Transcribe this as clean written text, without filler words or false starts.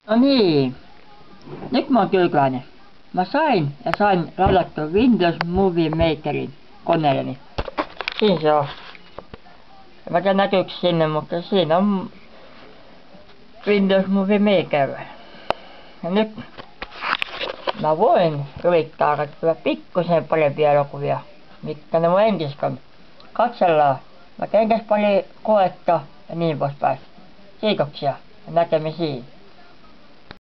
No niin, nyt mä oon tyytyväinen. Mä sain ladattua Windows Movie Makerin koneelleni. Siinä se on. En mä tiedä näkyykö sinne, mutta siinä on Windows Movie Maker. Ja nyt mä voin yrittää katsoa pikkusen parempia elokuvia, mitkä ne mun entiskan. Katsellaan. Mä teen tässä pari koetta ja niin poispäin. Kiitoksia ja näkemisiin.